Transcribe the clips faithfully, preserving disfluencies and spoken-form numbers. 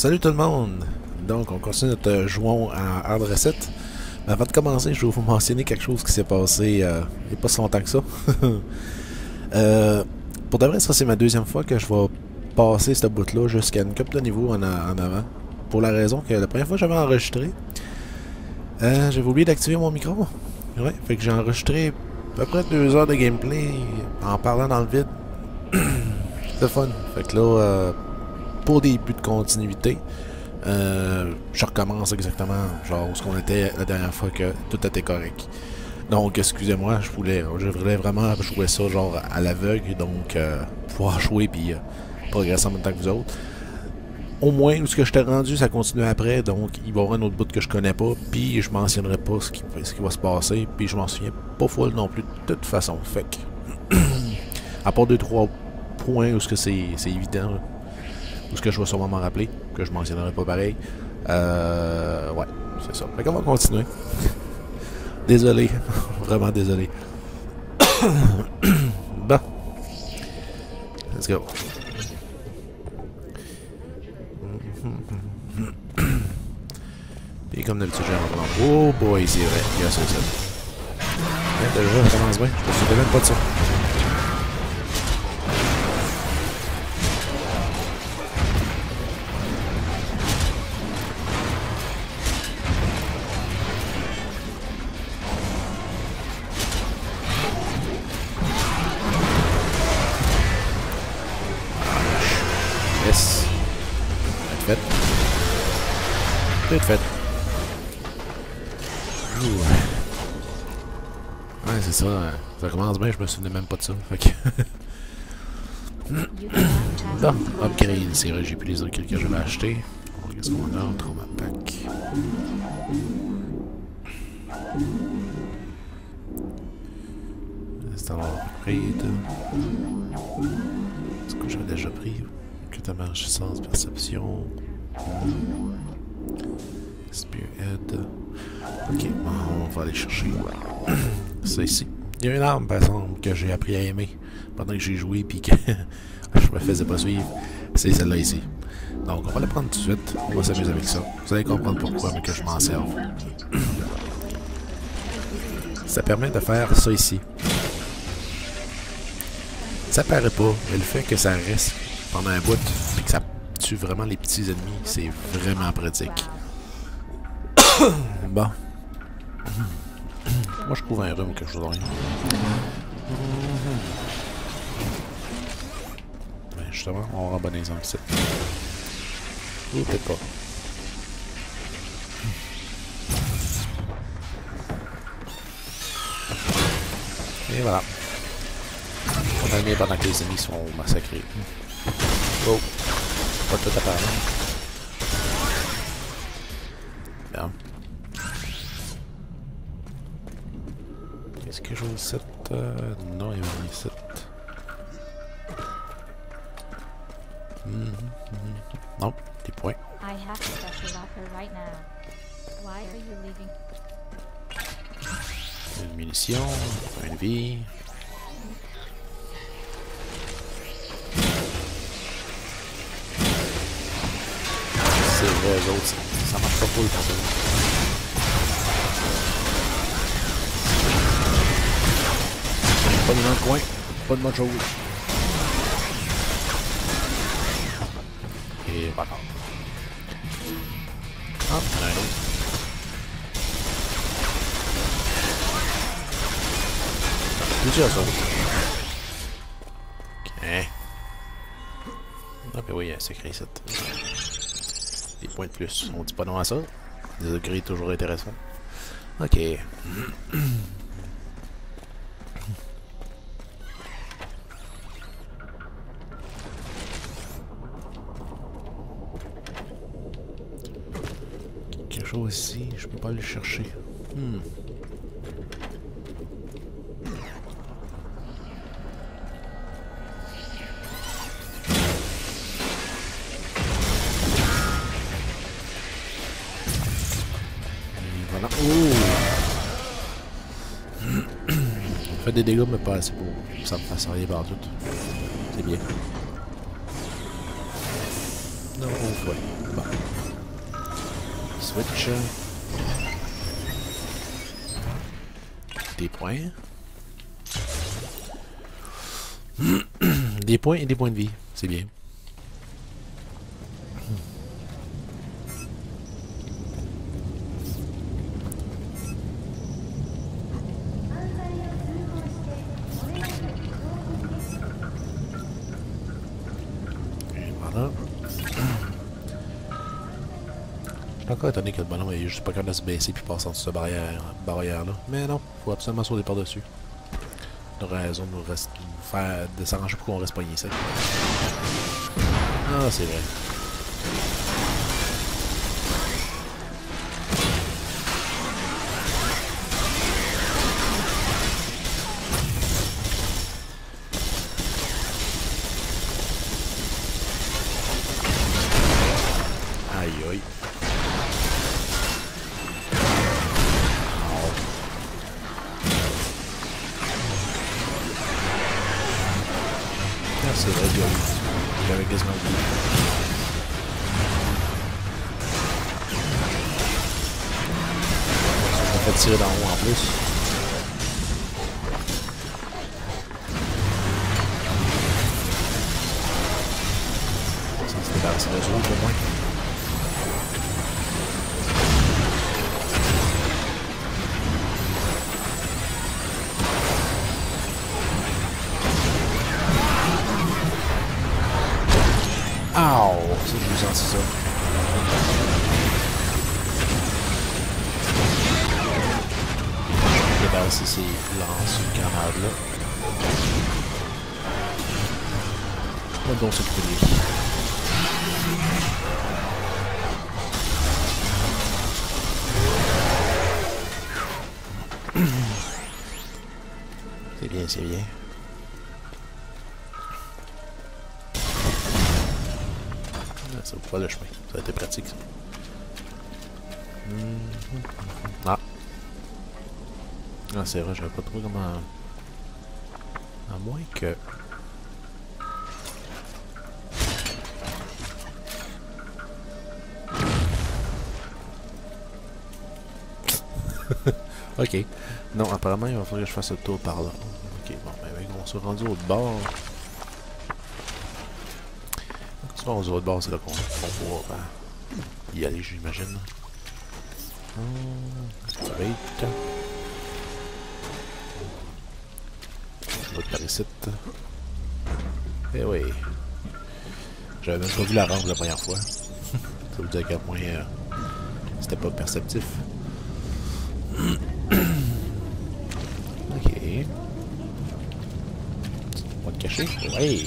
Salut tout le monde! Donc, on continue notre jouon à Hard Reset. Mais avant de commencer, je vais vous mentionner quelque chose qui s'est passé euh, il n'y a pas si longtemps que ça. euh, pour de vrai, ça c'est ma deuxième fois que je vais passer ce bout-là jusqu'à une couple de niveaux en, en avant. Pour la raison que la première fois que j'avais enregistré, euh, j'avais oublié d'activer mon micro. Ouais, fait que j'ai enregistré à peu près deux heures de gameplay en parlant dans le vide. C'était fun. Fait que là, euh, pour des buts de continuité, euh, je recommence exactement genre où ce qu'on était la dernière fois que tout était correct. Donc, excusez-moi, je voulais, je voulais vraiment jouer ça genre à l'aveugle, donc euh, pouvoir jouer puis euh, progresser en même temps que vous autres. Au moins, où ce que je t'ai rendu, ça continue après, donc il va y avoir un autre bout que je connais pas, puis je mentionnerai pas ce qui, ce qui va se passer, puis je m'en souviens pas full non plus de toute façon. Fait que, à part deux trois points où ce que c'est évident, là, où ce que je vais sûrement m'en rappeler, que je mentionnerai pas pareil. Euh, ouais, c'est ça. Fait qu'on va continuer. Désolé, vraiment désolé. Bon. Let's go. Et comme d'habitude, j'ai un prendre. Oh boy, c'est vrai, il y a ça, ça. Ouais, déjà, ça commence bien. Je me souviens même pas de ça. Yes. Tout fait. Tout fait. Ouh. Ouais, c'est ça. Ça commence bien, je me souvenais même pas de ça. Fait que... Bon, upgrade, c'est vrai, j'ai plus les upgrades que j'avais acheté. Qu'est-ce qu'on a? Trauma pack. C'est alors upgrade. Est-ce que j'avais déjà pris? Que ta sens, perception. Spearhead. Ok, on va aller chercher. Ça ici. Il y a une arme, par exemple, que j'ai appris à aimer pendant que j'ai joué puis que je me faisais pas suivre. C'est celle-là ici. Donc, on va la prendre tout de suite. On va s'amuser avec ça. Vous allez comprendre pourquoi, mais que je m'en serve. Ça permet de faire ça ici. Ça paraît pas, mais le fait que ça reste pendant un bout et que ça tue vraiment les petits ennemis, c'est vraiment pratique. Bon. Moi, je trouve un rhume quelque chose de rien. Ben, justement, on aura un bon exemple ici. Ou peut-être pas. Et voilà. On a mis pendant que les ennemis sont massacrés. Oh. Pas tout apparent. Bien. Est-ce que je ici? Euh, non, il y a un ici. Mm -hmm, mm -hmm. Non, des points. I have to special offer right now. Why are you leaving? Une munition, une vie. C'est vrai, les autres, ça, ça marche pas full pour ça. Pas de dans le coin, pas de bonne chose. Et voilà. Ah, il y en a un autre. Plusieurs autres. Ok. Ah ben oui, c'est écrit ça. Des points de plus. On dit pas non à ça. Des upgrades toujours intéressants. Ok. Quelque chose ici, je peux pas aller chercher. Hmm. Voilà. Oh! On fait des dégâts, mais pas assez pour ça me fasse rien par tout. C'est bien. Non, ouais. Bon. Switch. Des points. Des points et des points de vie. C'est bien. Et voilà. Je suis encore étonné que le ballon est juste pas capable de se baisser puis passer en dessous de cette barrière, barrière là. Mais non, faut absolument sauter par-dessus. On aurait raison de nous, reste, nous faire de s'arranger pour qu'on reste pogné ça. Ah, c'est vrai. Aïe aïe. Ah, c'est vrai, j'avais quasiment oublié. On fait tirer d'en haut en plus. Ça, c'était débarrasser les autres au moins. Ow! C'est juste c'est ça. Je vais débarrasser ces lances de grenade là. On va donc s'occuper de lui. C'est bien, c'est bien. Ça ouvre pas le chemin. Ça a été pratique, ça. Mm-hmm. Ah. Ah, c'est vrai, j'avais pas trop comment... À moins que... Ok. Non, apparemment, il va falloir que je fasse le tour par là. Ok, bon, ben, on s'est rendu au bord. Souvent aux autres bords, c'est là qu'on qu pourra ben, y aller, j'imagine. Hum, right. L'autre par ici. Eh oui. J'avais même pas vu la rampe la première fois. Ça vous dit à quel point euh, c'était pas perceptif. Ok. Pas de cacher. Ouais.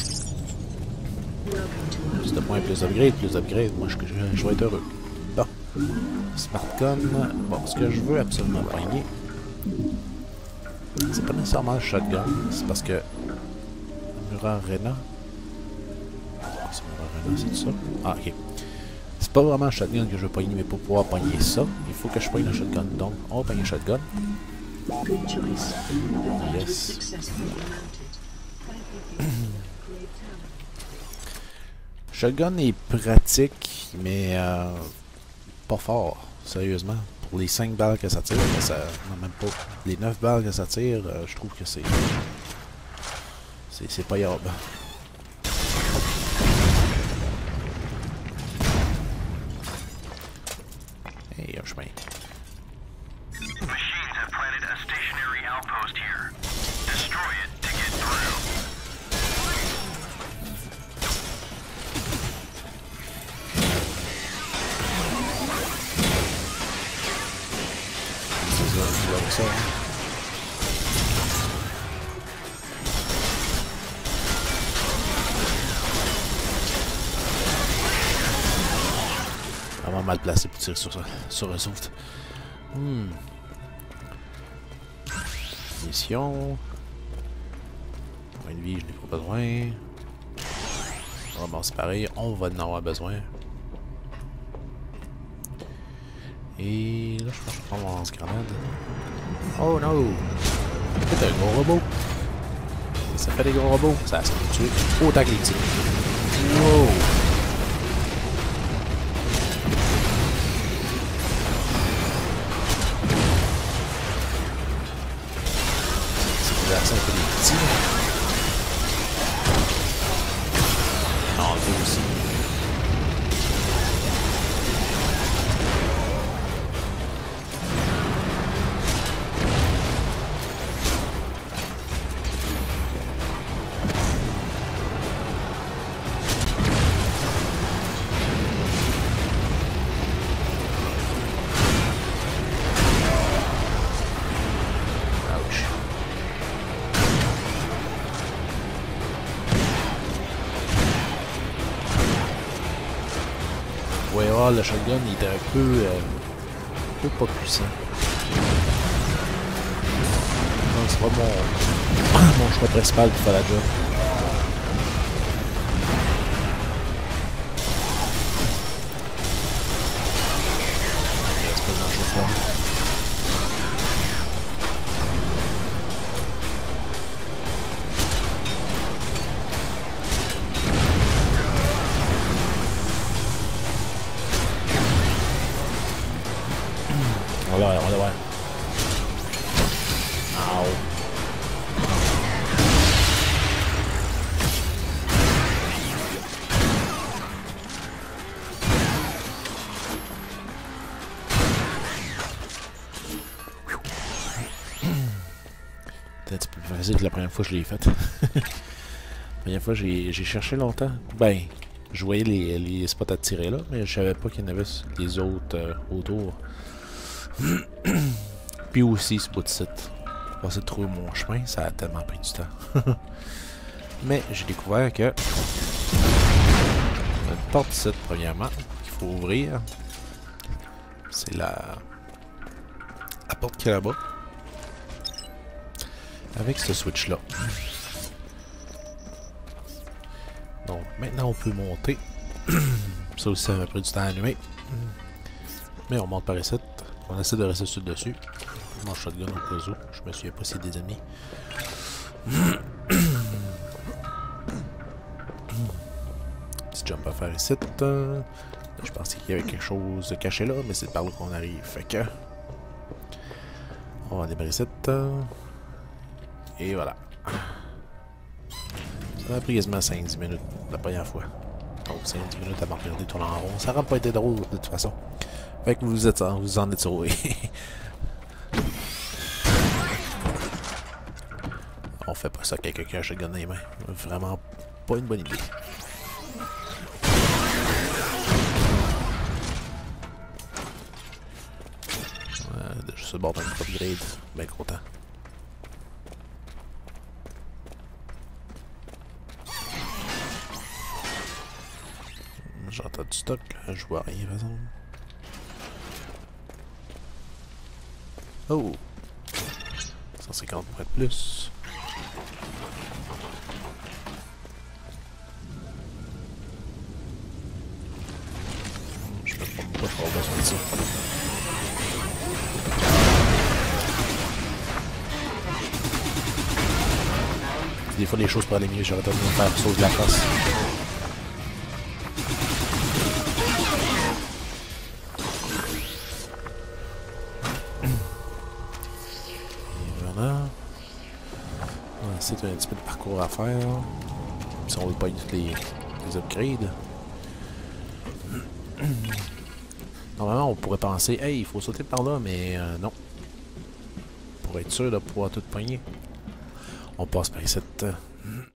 Plus de points, plus d'upgrade, plus d'upgrade. Moi, je, je, je vais être heureux. Bon. Smart gun. Bon, ce que je veux absolument pogner, c'est pas nécessairement le shotgun. C'est parce que... Mura Arena. C'est Mura Arena, c'est ça? Ah, ok. C'est pas vraiment le shotgun que je veux pogner, mais pour pouvoir pogner ça, il faut que je pogne le shotgun. Donc, on va pogner le shotgun. Yes. Shotgun est pratique, mais euh, pas fort, sérieusement. Pour les cinq balles que ça tire, ça, non, même pas. Les neuf balles que ça tire, euh, je trouve que c'est... C'est payable. Hey, un chemin. Ça, hein. Vraiment mal placé pour tirer sur, sur eux autres. Hmm. Mission. Point de vie, je n'ai pas besoin. Ah bon, c'est pareil, on va en avoir besoin. Et là, je pense que je vais prendre mon lance-grenade. Oh no! C'est un gros robot! Et ça fait des gros robots, ça se peut tuer autant que les petits. Wow! Ah, le shotgun il était un peu, euh, un peu pas puissant. Donc c'est pas mon, mon choix principal pour faire la job. Il reste pas grand chose là. On va voir, on va voir. Ow. Peut-être un petit peu plus facile que la première fois que je l'ai faite. La première fois, j'ai cherché longtemps. Ben, je voyais les, les spots à tirer là, mais je savais pas qu'il y en avait des autres euh, autour. Puis aussi ce bout de site. J'ai essayé de trouver mon chemin, ça a tellement pris du temps. Mais j'ai découvert que une porte site premièrement qu'il faut ouvrir. C'est la... la porte qui est là-bas. Avec ce switch là. Donc maintenant on peut monter. Ça aussi ça m'a pris du temps à allumer. Mais on monte par ici. On essaie de rester sur le dessus. Mon shotgun au cas où. Je me souviens pas si c'est des ennemis. Petit jump à faire ici. Je pensais qu'il y avait quelque chose de caché là, mais c'est par là qu'on arrive. Fait que... on va démarrer ici. Et voilà. Ça a pris quasiment cinq dix minutes la première fois. Donc cinq dix minutes à me regarder tourner en rond. Ça n'aurait pas été drôle de toute façon. Fait que vous êtes vous en êtes sauvé. On fait pas ça à quelqu'un qui a un shotgun dans les mains. Vraiment pas une bonne idée. Ouais, déjà sur le bord d'un upgrade. Bien content. J'entends du stock, là. Je vois rien, par exemple. Oh! cent cinquante points de plus. Je me trompe pas, je vais avoir besoin de ça. Des fois, les choses pour aller mieux, j'aurais tendance à faire sauve de la face. C'est un petit peu de parcours à faire. Si on veut pas toutes les, les upgrades. Normalement, on pourrait penser, hey, il faut sauter par là, mais euh, non. Pour être sûr de pouvoir tout pogner, on passe par ici.